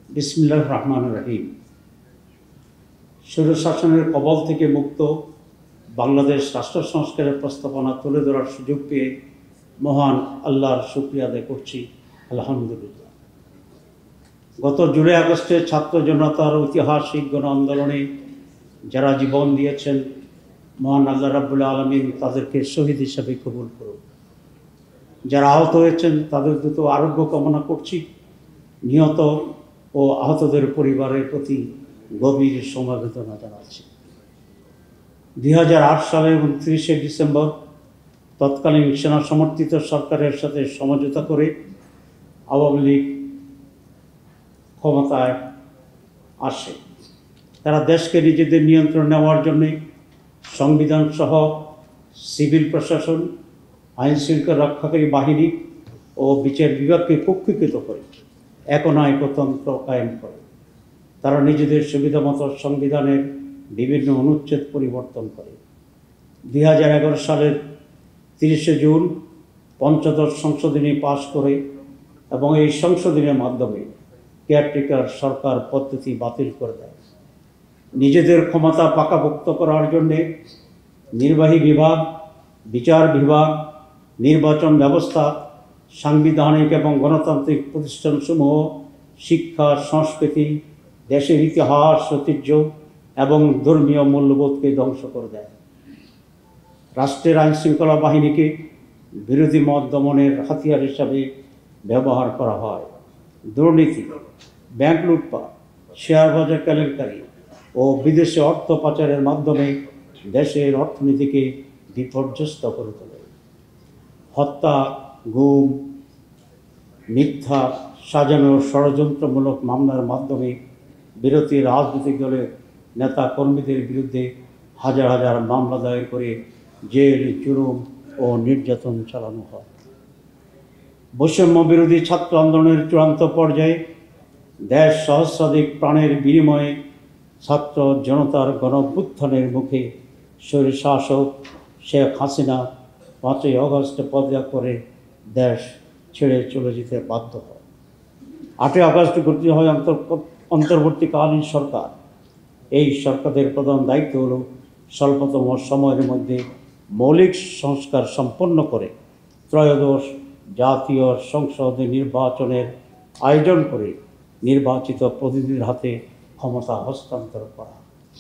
বিসমিল্লাহির রহমানির রহিম। স্বৈরশাসনের কবল থেকে মুক্ত বাংলাদেশ রাষ্ট্র সংস্কারের প্রস্তাবনা তুলে ধরার সুযোগ পেয়ে মহান আল্লাহর শুকরিয়া আদায় করছি, আলহামদুলিল্লাহ। গত জুলাই আগস্টে ছাত্র জনতার ঐতিহাসিক গণ আন্দোলনে যারা জীবন দিয়েছেন, মহান আল্লাহ রাব্বুল আলামিন তাদেরকে শহীদ হিসাবে কবুল করুন। যারা আহত হয়েছেন তাদের দ্রুত আরোগ্য কামনা করছি। নিহত ও আহতদের পরিবারের প্রতি গভীর সমবেদনা জানাচ্ছি। 2008 সালের 29শে ডিসেম্বর তৎকালীন সেনা সমর্থিত সরকারের সাথে সমঝোতা করে আওয়ামী লীগ ক্ষমতায় আসে। তারা দেশকে নিজেদের নিয়ন্ত্রণ নেওয়ার জন্যে সংবিধান সহ সিভিল প্রশাসন, আইন শৃঙ্খলা রক্ষাকারী বাহিনী ও বিচার বিভাগকে কক্ষীকৃত করে একনায়কতন্ত্র কায়েম করে। তারা নিজেদের সুবিধামতো সংবিধানের বিভিন্ন অনুচ্ছেদ পরিবর্তন করে। 2011 সালের 30শে জুন পঞ্চদশ সংশোধনী পাশ করে এবং এই সংশোধনীর মাধ্যমে কেয়ারটেকার সরকার পদ্ধতি বাতিল করে দেয়। নিজেদের ক্ষমতা পাকাপোক্ত করার জন্যে নির্বাহী বিভাগ, বিচার বিভাগ, নির্বাচন ব্যবস্থা, সাংবিধানিক এবং গণতান্ত্রিক প্রতিষ্ঠানসমূহ, শিক্ষা, সংস্কৃতি, দেশের ইতিহাস, ঐতিহ্য এবং ধর্মীয় মূল্যবোধকে ধ্বংস করে দেয়। রাষ্ট্রের আইন শৃঙ্খলা বাহিনীকে বিরোধী মত দমনের হাতিয়ার হিসাবে ব্যবহার করা হয়। দুর্নীতি, ব্যাংক লুটপাট, শেয়ার বাজার কেলেঙ্কারি ও বিদেশে অর্থ পাচারের মাধ্যমে দেশের অর্থনীতিকে বিপর্যস্ত করে তোলে। হত্যা, গুম, মিথ্যা সাজানো ষড়যন্ত্রমূলক মামলার মাধ্যমে বিরোধী রাজনৈতিক দলের নেতা কর্মীদের বিরুদ্ধে হাজার হাজার মামলা দায়ের করে জেল, জুলুম ও নির্যাতন চালানো হয়। বৈষম্য বিরোধী ছাত্র আন্দোলনের চূড়ান্ত পর্যায়ে দেশ সহস্রাধিক প্রাণের বিনিময়ে ছাত্র জনতার গণঅভ্যুত্থানের মুখে স্বৈরশাসক শেখ হাসিনা 5ই আগস্ট পদত্যাগ করে দেশ ছেড়ে চলে যেতে বাধ্য হয়। 8ই আগস্ট গঠিত হয় অন্তর্বর্তীকালীন সরকার। এই সরকারের প্রধান দায়িত্ব হল স্বল্পতম সময়ের মধ্যে মৌলিক সংস্কার সম্পন্ন করে ত্রয়োদশ জাতীয় সংসদ নির্বাচনের আয়োজন করে নির্বাচিত প্রতিনিধির হাতে ক্ষমতা হস্তান্তর করা।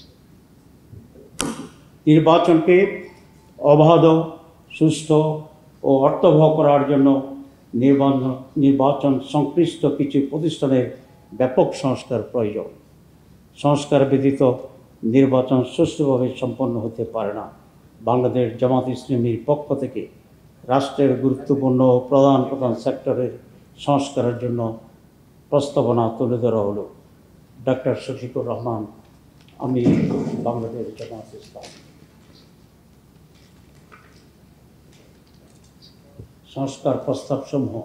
নির্বাচনকে অবাধ, সুষ্ঠু ও অর্থবহ করার জন্য নির্বাচন সংশ্লিষ্ট কিছু প্রতিষ্ঠানের ব্যাপক সংস্কার প্রয়োজন। সংস্কার ব্যতীত নির্বাচন সুষ্ঠুভাবে সম্পন্ন হতে পারে না। বাংলাদেশ জামাত ইসলামীর পক্ষ থেকে রাষ্ট্রের গুরুত্বপূর্ণ প্রধান সেক্টরের সংস্কারের জন্য প্রস্তাবনা তুলে ধরা হলো। ডক্টর শফিকুর রহমান, আমি বাংলাদেশ জামাত ইসলামী। সংস্কার প্রস্তাবসমূহ: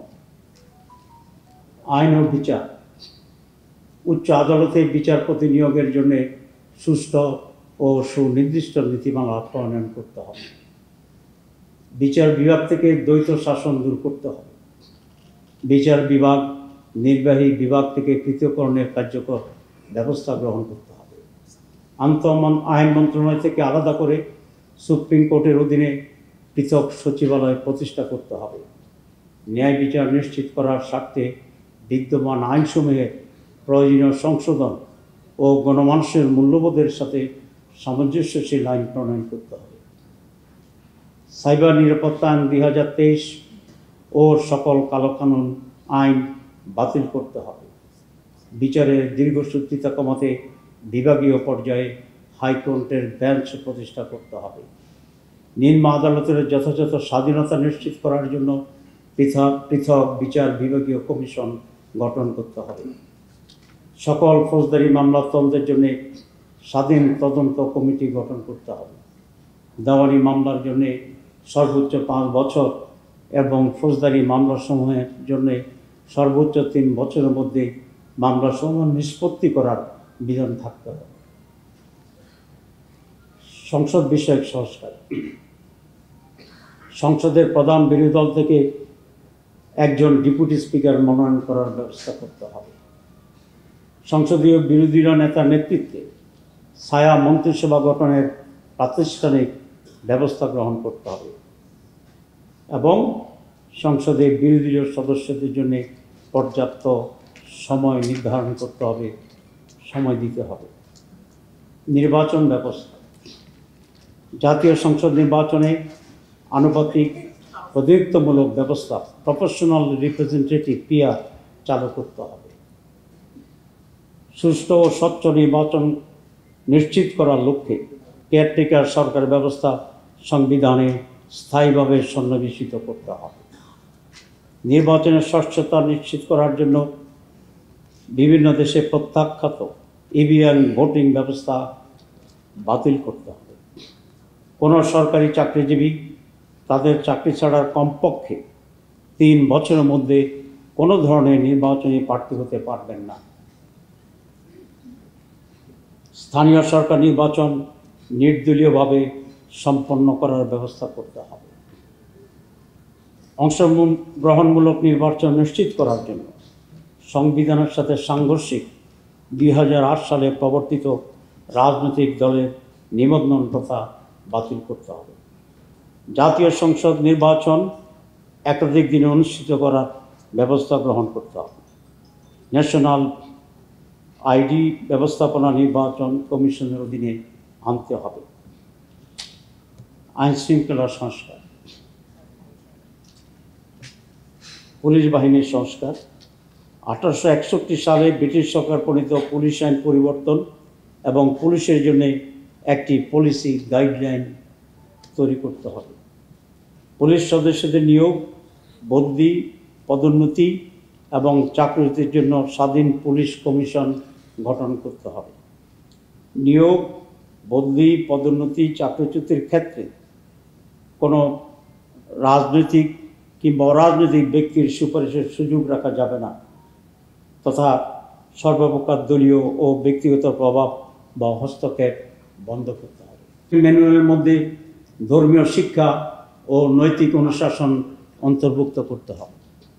আইন ও বিচার। উচ্চ আদালতে বিচারপতি নিয়োগের জন্য সুষ্ঠু ও সুনির্দিষ্ট নীতিমালা প্রণয়ন করতে হবে। বিচার বিভাগ থেকে দ্বৈত শাসন দূর করতে হবে। বিচার বিভাগ নির্বাহী বিভাগ থেকে পৃথককরণের কার্যকর ব্যবস্থা গ্রহণ করতে হবে। আইন মন্ত্রণালয় থেকে আলাদা করে সুপ্রিম কোর্টের অধীনে পৃথক সচিবালয় প্রতিষ্ঠা করতে হবে। ন্যায় বিচার নিশ্চিত করার স্বার্থে বিদ্যমান আইনসমূহের প্রয়োজনীয় সংশোধন ও গণমানুষের মূল্যবোধের সাথে সামঞ্জস্যশীল আইন প্রণয়ন করতে হবে। সাইবার নিরাপত্তা আইন 2023 ও সকল কালোকানুন আইন বাতিল করতে হবে। বিচারের দীর্ঘসূত্রিতা কমাতে বিভাগীয় পর্যায়ে হাইকোর্টের বেঞ্চ প্রতিষ্ঠা করতে হবে। নিম্ন আদালতের যথাযথ স্বাধীনতা নিশ্চিত করার জন্য পৃথক পৃথক বিচার বিভাগীয় কমিশন গঠন করতে হবে। সকল ফৌজদারি মামলা তদন্তের জন্য স্বাধীন তদন্ত কমিটি গঠন করতে হবে। দেওয়ানি মামলার জন্য সর্বোচ্চ 5 বছর এবং ফৌজদারি মামলাসমূহের জন্য সর্বোচ্চ 3 বছরের মধ্যে মামলাসমূহ নিষ্পত্তি করার বিধান থাকতে হবে। সংসদ বিষয়ক সংস্কার। সংসদের প্রধান বিরোধী দল থেকে একজন ডেপুটি স্পিকার মনোনয়ন করার ব্যবস্থা করতে হবে। সংসদীয় বিরোধী নেতার নেতৃত্বে ছায়া মন্ত্রিসভা গঠনের প্রাতিষ্ঠানিক ব্যবস্থা গ্রহণ করতে হবে এবং সংসদে বিরোধী সদস্যদের জন্য পর্যাপ্ত সময় নির্ধারণ করতে হবে, সময় দিতে হবে। নির্বাচন ব্যবস্থা, জাতীয় সংসদ নির্বাচনে আনুপাতিক প্রতিনিধিত্বমূলক ব্যবস্থা প্রফেশনাল রিপ্রেজেন্টেটিভ পিআর চালু করতে হবে। সুষ্ঠু ও স্বচ্ছ নির্বাচন নিশ্চিত করার লক্ষ্যে কেয়ারটেকার সরকার ব্যবস্থা সংবিধানে স্থায়ীভাবে সন্নিবেশিত করতে হবে। নির্বাচনের স্বচ্ছতা নিশ্চিত করার জন্য বিভিন্ন দেশে প্রত্যাখ্যাত ইভিএম ভোটিং ব্যবস্থা বাতিল করতে হবে। কোনো সরকারি চাকরিজীবী তাদের চাকরি ছাড়ার কমপক্ষে 3 বছরের মধ্যে কোনো ধরনের নির্বাচনী প্রার্থী হতে পারবেন না। স্থানীয় সরকার নির্বাচন নির্দলীয়ভাবে সম্পন্ন করার ব্যবস্থা করতে হবে। অংশগ্রহণমূলক নির্বাচন নিশ্চিত করার জন্য সংবিধানের সাথে সাংঘর্ষিক 2008 সালে প্রবর্তিত রাজনৈতিক দলের নিবন্ধন প্রথা বাতিল করতে হবে। জাতীয় সংসদ নির্বাচন একাধিক দিনে অনুষ্ঠিত করার ব্যবস্থা গ্রহণ করতে হবে। ন্যাশনাল আইডি ব্যবস্থাপনা নির্বাচন কমিশনের অধীনে আনতে হবে। আইন শৃঙ্খলা সংস্কার, পুলিশ বাহিনীর সংস্কার। 1861 সালে ব্রিটিশ সরকার প্রণীত পুলিশ আইন পরিবর্তন এবং পুলিশের জন্য একটি পলিসি গাইডলাইন তৈরি করতে হবে। পুলিশ সদস্যদের নিয়োগ, বদলি, পদোন্নতি এবং চাকরির জন্য স্বাধীন পুলিশ কমিশন গঠন করতে হবে। নিয়োগ, বদলি, পদোন্নতি, চাকরিচ্যুতির ক্ষেত্রে কোনো রাজনৈতিক কিংবা অরাজনৈতিক ব্যক্তির সুপারিশের সুযোগ রাখা যাবে না, তথা সর্বপ্রকার দলীয় ও ব্যক্তিগত প্রভাব বা হস্তক্ষেপ বন্ধ করতে হবে। ম্যানুয়ালের মধ্যে ধর্মীয় শিক্ষা ও নৈতিক অনুশাসন অন্তর্ভুক্ত করতে হবে।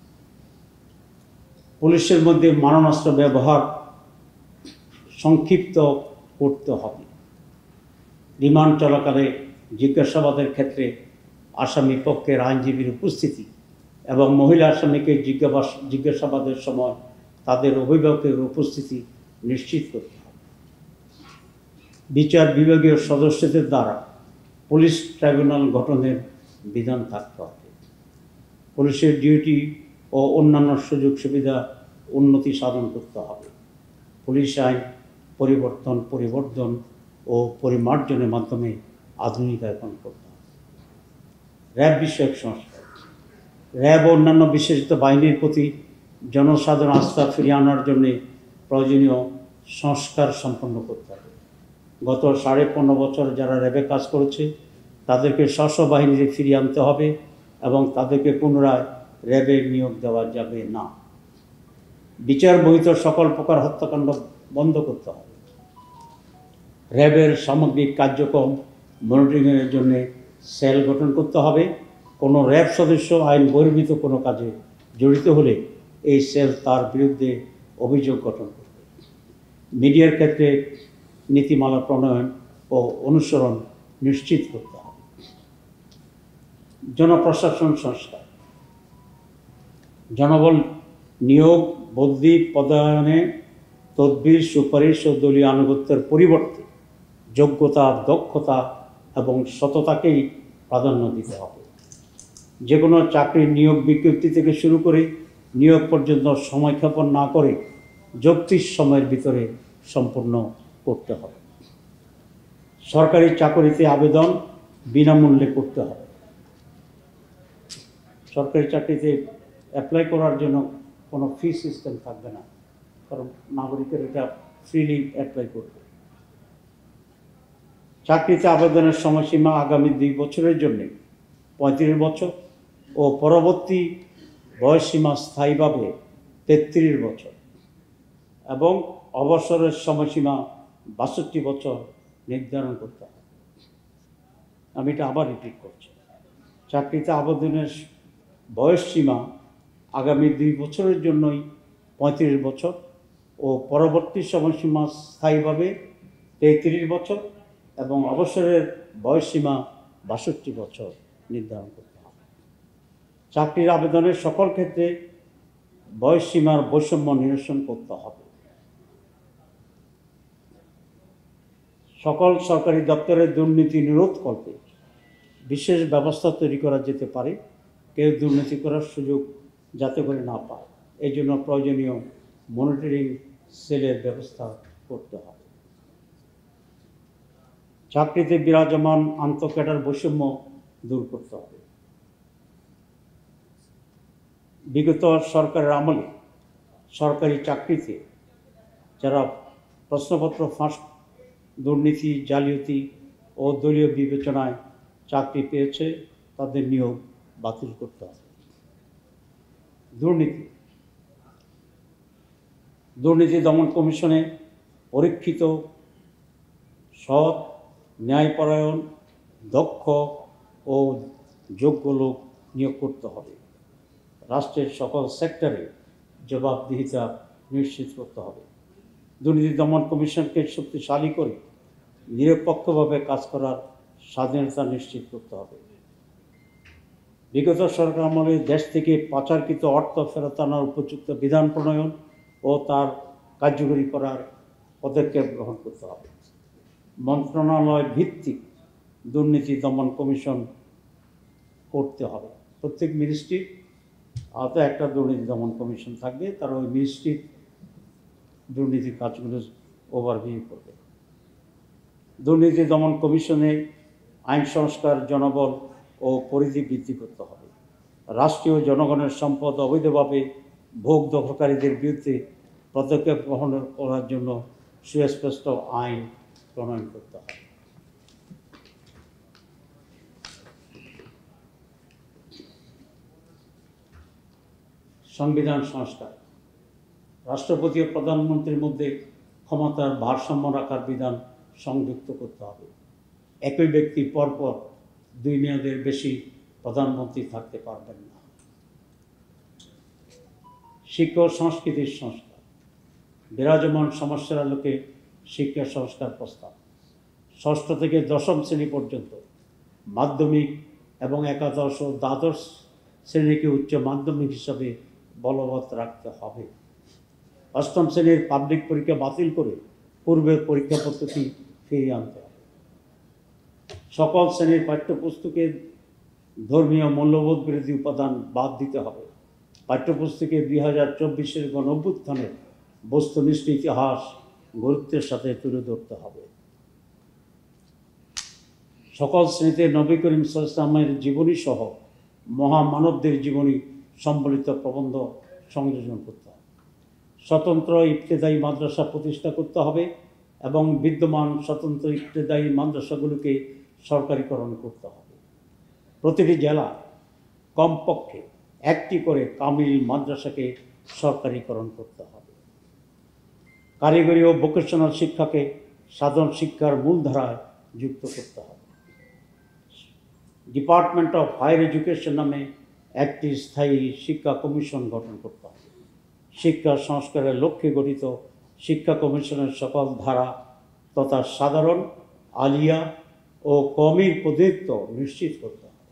পুলিশের মধ্যে মারণাস্ত্র ব্যবহার সংক্ষিপ্ত করতে হবে। রিমান্ড চলাকালে জিজ্ঞাসাবাদের ক্ষেত্রে আসামি পক্ষের আইনজীবীর উপস্থিতি এবং মহিলা আসামিকে জিজ্ঞাসাবাদের সময় তাদের অভিভাবকের উপস্থিতি নিশ্চিত করতে হবে। বিচার বিভাগীয় সদস্যদের দ্বারা পুলিশ ট্রাইব্যুনাল গঠনের বিধান থাকতে হবে। পুলিশের ডিউটি ও অন্যান্য সুযোগ সুবিধা উন্নতি সাধন করতে হবে। পুলিশ আইন পরিবর্ধন ও পরিমার্জনের মাধ্যমে আধুনিকায়ন করতে হবে। র্যাব বিষয়ক সংস্কার, র্যাব ও অন্যান্য বিশেষিত বাহিনীর প্রতি জনসাধারণ আস্থা ফিরিয়ে আনার জন্য প্রয়োজনীয় সংস্কার সম্পন্ন করতে হবে। গত 15.5 বছর যারা র্যাবে কাজ করেছে তাদেরকে স্ব বাহিনীতে ফিরিয়ে আনতে হবে এবং তাদেরকে পুনরায় র্যাবে নিয়োগ দেওয়া যাবে না। বিচার বহির্ভূত সকল প্রকার হত্যাকাণ্ড বন্ধ করতে হবে। র্যাবের সামগ্রিক কার্যক্রম মনিটরিংয়ের জন্য সেল গঠন করতে হবে। কোনো র্যাব সদস্য আইন বহির্ভূত কোনো কাজে জড়িত হলে এই সেল তার বিরুদ্ধে অভিযোগ গঠন করবে। মিডিয়ার ক্ষেত্রে নীতিমালা প্রণয়ন ও অনুসরণ নিশ্চিত করতে হবে। জনপ্রশাসন সংস্কার, জনবল নিয়োগ, বদলি, পদায়নে তদবির, সুপারিশ ও দলীয় আনুগত্যের পরিবর্তে যোগ্যতা, দক্ষতা এবং সততাকেই প্রাধান্য দিতে হবে। যে কোনো চাকরির নিয়োগ বিজ্ঞপ্তি থেকে শুরু করে নিয়োগ পর্যন্ত সময়ক্ষেপণ না করে যৌক্তিক সময়ের ভিতরে সম্পূর্ণ করতে হবে। সরকারি চাকরিতে আবেদন বিনামূল্যে করতে হবে। সরকারি চাকরিতে অ্যাপ্লাই করার জন্য কোনো ফি সিস্টেম থাকবে না, কারণ নাগরিকের এটা ফ্রিলি অ্যাপ্লাই করবে। চাকরিতে আবেদনের সময়সীমা আগামী 2 বছরের জন্য 35 বছর ও পরবর্তী বয়সসীমা স্থায়ীভাবে 33 বছর এবং অবসরের সময়সীমা 62 বছর নির্ধারণ করতে হবে। আমি এটা আবার রিপিট করছি। চাকরিতে আবেদনের বয়সসীমা আগামী 2 বছরের জন্যই 35 বছর ও পরবর্তী সময়সীমা স্থায়ীভাবে 33 বছর এবং অবসরের বয়সসীমা 62 বছর নির্ধারণ করতে হবে। চাকরির আবেদনের সকল ক্ষেত্রে বয়সসীমার বৈষম্য নিরসন করতে হবে। সকল সরকারি দপ্তরের দুর্নীতি নিরোধ করতে বিশেষ ব্যবস্থা তৈরি করা যেতে পারে, কেউ দুর্নীতি করার সুযোগ যাতে করে না পায়। এই জন্য প্রয়োজনীয় মনিটরিং সেলের ব্যবস্থা করতে হবে। চাকরিতে বিরাজমান আন্তঃক্যাডার বৈষম্য দূর করতে হবে। বিগত সরকারের আমলে সরকারি চাকরিতে যারা প্রশ্নপত্র ফাঁস, দুর্নীতি, জালিয়াতি ও দলীয় বিবেচনায় চাকরি পেয়েছে তাদের নিয়োগ বাতিল করতে হবে। দুর্নীতি দমন কমিশনে পরীক্ষিত, সৎ, ন্যায়পরায়ণ, দক্ষ ও যোগ্য লোক নিয়োগ করতে হবে। রাষ্ট্রের সকল সেক্টরে জবাবদিহিতা নিশ্চিত করতে হবে। দুর্নীতি দমন কমিশনকে শক্তিশালী করে নিরপেক্ষভাবে কাজ করার স্বাধীনতা নিশ্চিত করতে হবে। বিগত সরকার আমলে দেশ থেকে পাচারকৃত অর্থ ফেরত আনার উপযুক্ত বিধান প্রণয়ন ও তার কার্যকরী করার পদক্ষেপ গ্রহণ করতে হবে। মন্ত্রণালয় ভিত্তিক দুর্নীতি দমন কমিশন করতে হবে। প্রত্যেক মিনিস্ট্রির আওতায় একটা দুর্নীতি দমন কমিশন থাকবে, তারা ওই মিনিস্ট্রির দুর্নীতির কাজগুলো ওভারভিউ করবে। দুর্নীতি দমন কমিশনে আইন সংস্কার, জনবল ও পরিধি বৃদ্ধি করতে হবে। রাষ্ট্রীয় জনগণের সম্পদ অবৈধভাবে ভোগ দখলকারীদের বিরুদ্ধে পদক্ষেপ গ্রহণ করার জন্য সুস্পষ্ট আইন প্রণয়ন করতে হবে। সংবিধান সংস্কার, রাষ্ট্রপতি ও প্রধানমন্ত্রীর মধ্যে ক্ষমতার ভারসাম্য রাখার বিধান সংযুক্ত করতে হবে। একই ব্যক্তি পরপর 2 মেয়াদের বেশি প্রধানমন্ত্রী থাকতে পারবেন না। শিক্ষা ও সংস্কৃতির সংস্কার, বিরাজমান সমস্যার আলোকে শিক্ষা সংস্কার প্রস্তাব। 6ষ্ঠ থেকে 10ম শ্রেণী পর্যন্ত মাধ্যমিক এবং একাদশ ও দ্বাদশ শ্রেণীকে উচ্চ মাধ্যমিক হিসাবে বলবৎ রাখতে হবে। 8ম শ্রেণীর পাবলিক পরীক্ষা বাতিল করে পূর্বের পরীক্ষা পদ্ধতি ফিরিয়ে আনতে হবে। সকল শ্রেণীর পাঠ্যপুস্তকের ধর্মীয় মূল্যবোধ বিরোধী উপাদান বাদ দিতে হবে। পাঠ্যপুস্তকে 2024-এর গণঅভ্যুত্থানের বস্তুনিষ্ঠ ইতিহাস গুরুত্বের সাথে তুলে ধরতে হবে। সকল শ্রেণীতে নবী করিম সাল্লাল্লাহু আলাইহি ওয়াসাল্লামের জীবনী সহ মহামানবদের জীবনী সম্বলিত প্রবন্ধ সংযোজন করতে হবে। স্বতন্ত্র ইবতেদায়ী মাদ্রাসা প্রতিষ্ঠা করতে হবে এবং বিদ্যমান স্বতন্ত্র ইবতেদায়ী মাদ্রাসাগুলোকে সরকারিকরণ করতে হবে। প্রতিটি জেলা কমপক্ষে 1টি করে কামিল মাদ্রাসাকে সরকারিকরণ করতে হবে। কারিগরি ও ভোকেশনাল শিক্ষাকে সাধারণ শিক্ষার মূলধারায় যুক্ত করতে হবে। ডিপার্টমেন্ট অফ হায়ার এডুকেশন নামে একটি স্থায়ী শিক্ষা কমিশন গঠন করতে হবে। শিক্ষা সংস্কারের লক্ষ্যে গঠিত শিক্ষা কমিশনের সকল ধারা তথা সাধারণ, আলিয়া ও কওমির প্রতিনিধিত্ব নিশ্চিত করতে হবে।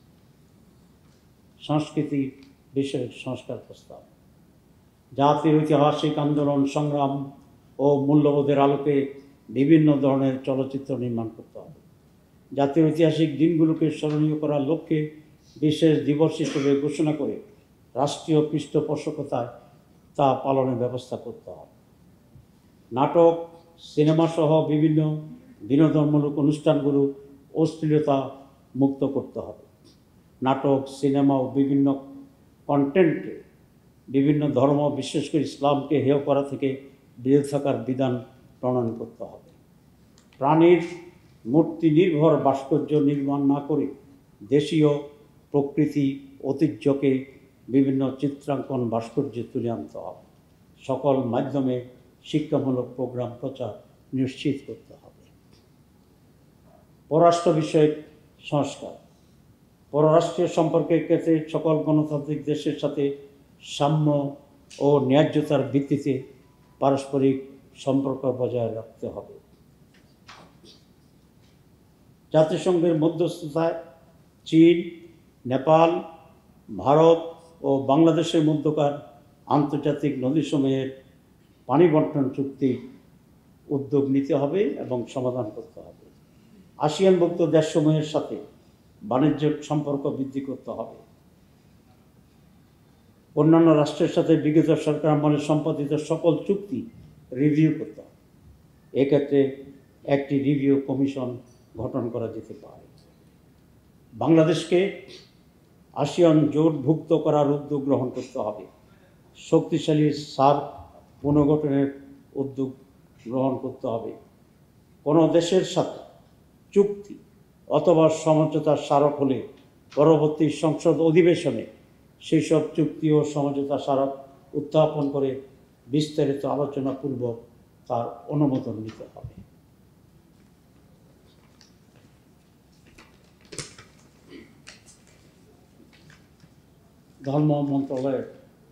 সংস্কৃতি বিষয়ক সংস্কার প্রস্তাব, জাতির ঐতিহাসিক আন্দোলন, সংগ্রাম ও মূল্যবোধের আলোকে বিভিন্ন ধরনের চলচ্চিত্র নির্মাণ করতে হবে। জাতির ঐতিহাসিক দিনগুলোকে স্মরণীয় করার লক্ষ্যে বিশেষ দিবস হিসেবে ঘোষণা করে রাষ্ট্রীয় পৃষ্ঠপোষকতায় তা পালনের ব্যবস্থা করতে হবে। নাটক, সিনেমা সহ বিভিন্ন বিনোদনমূলক অনুষ্ঠানগুলো অশ্লীলতা মুক্ত করতে হবে। নাটক, সিনেমা ও বিভিন্ন কন্টেন্টে বিভিন্ন ধর্ম, বিশেষ করে ইসলামকে হেয় করা থেকে বিরত থাকার বিধান প্রণয়ন করতে হবে। প্রাণীর মূর্তি নির্ভর ভাস্কর্য নির্মাণ না করে দেশীয় প্রকৃতি ঐতিহ্যকে বিভিন্ন চিত্রাঙ্কন ভাস্কর্যে তুলে আনতে হবে। সকল মাধ্যমে শিক্ষামূলক প্রোগ্রাম প্রচার নিশ্চিত করতে হবে। পররাষ্ট্র বিষয়ক সংস্কার, পররাষ্ট্রীয় সম্পর্কের ক্ষেত্রে সকল গণতান্ত্রিক দেশের সাথে সাম্য ও ন্যায্যতার ভিত্তিতে পারস্পরিক সম্পর্ক বজায় রাখতে হবে। জাতিসংঘের মধ্যস্থতায় চীন, নেপাল, ভারত ও বাংলাদেশের মধ্যকার আন্তর্জাতিক নদীসমূহের পানি বণ্টন চুক্তি উদ্যোগ নিতে হবে এবং সমাধান করতে হবে। আসিয়ানভুক্ত দেশসমূহের সাথে বাণিজ্যিক সম্পর্ক বৃদ্ধি করতে হবে। অন্যান্য রাষ্ট্রের সাথে বিগত সরকার আমলে সম্পাদিত সকল চুক্তি রিভিউ করতে হবে। এক্ষেত্রে একটি রিভিউ কমিশন গঠন করা যেতে পারে। বাংলাদেশকে আসিয়ান জোটভুক্ত করার উদ্যোগ গ্রহণ করতে হবে। শক্তিশালী সার্ক পুনর্গঠনের উদ্যোগ গ্রহণ করতে হবে। কোনো দেশের সাথে চুক্তি অথবা সমঝোতা স্মারক হলে পরবর্তী সংসদ অধিবেশনে সেই সব চুক্তি ও সমঝোতা স্মারক উত্থাপন করে বিস্তারিত আলোচনাপূর্বক তার অনুমোদন নিতে হবে। ধর্ম মন্ত্রণালয়ের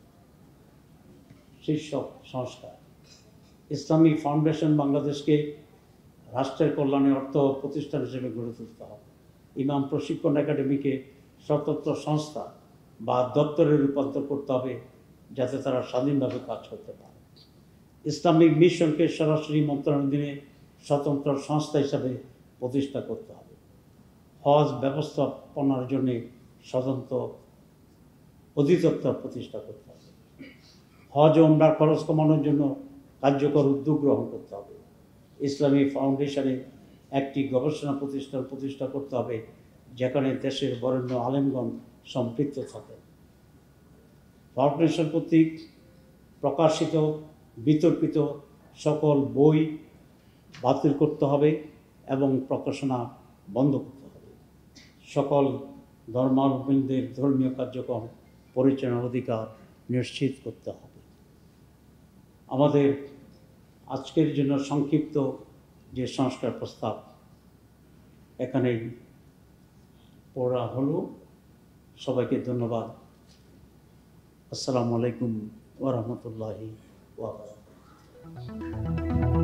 শীর্ষ সংস্থা ইসলামী ফাউন্ডেশন বাংলাদেশকে রাষ্ট্রের কল্যাণে অর্থ প্রতিষ্ঠান হিসেবে গড়ে তুলতে হবে। ইমাম প্রশিক্ষণ একাডেমিকে স্বতন্ত্র সংস্থা বা দপ্তরে রূপান্তর করতে হবে, যাতে তারা স্বাধীনভাবে কাজ করতে পারে। ইসলামিক মিশনকে সরাসরি মন্ত্রণালয়ে স্বতন্ত্র সংস্থা হিসাবে প্রতিষ্ঠা করতে হবে। হজ ব্যবস্থাপনার জন্য স্বতন্ত্র অধিদপ্তর প্রতিষ্ঠা করতে হবে। হজ ও উমরার খরচ কমানোর জন্য কার্যকর উদ্যোগ গ্রহণ করতে হবে। ইসলামী ফাউন্ডেশনে একটি গবেষণা প্রতিষ্ঠান প্রতিষ্ঠা করতে হবে, যেখানে দেশের বরেণ্য আলেমগণ সম্পৃক্ত থাকেন। ফাউন্ডেশন কর্তৃক প্রকাশিত বিতর্কিত সকল বই বাতিল করতে হবে এবং প্রকাশনা বন্ধ করতে হবে। সকল ধর্মাবলম্বীদের ধর্মীয় কার্যক্রম পরিচালনার অধিকার নিশ্চিত করতে হবে। আমাদের আজকের জন্য সংক্ষিপ্ত যে সংস্কার প্রস্তাব এখানেই পড়া হলো। সবাইকে ধন্যবাদ। আসসালামু আলাইকুম ওয়া রাহমাতুল্লাহি ওয়া বারাকাতুহু।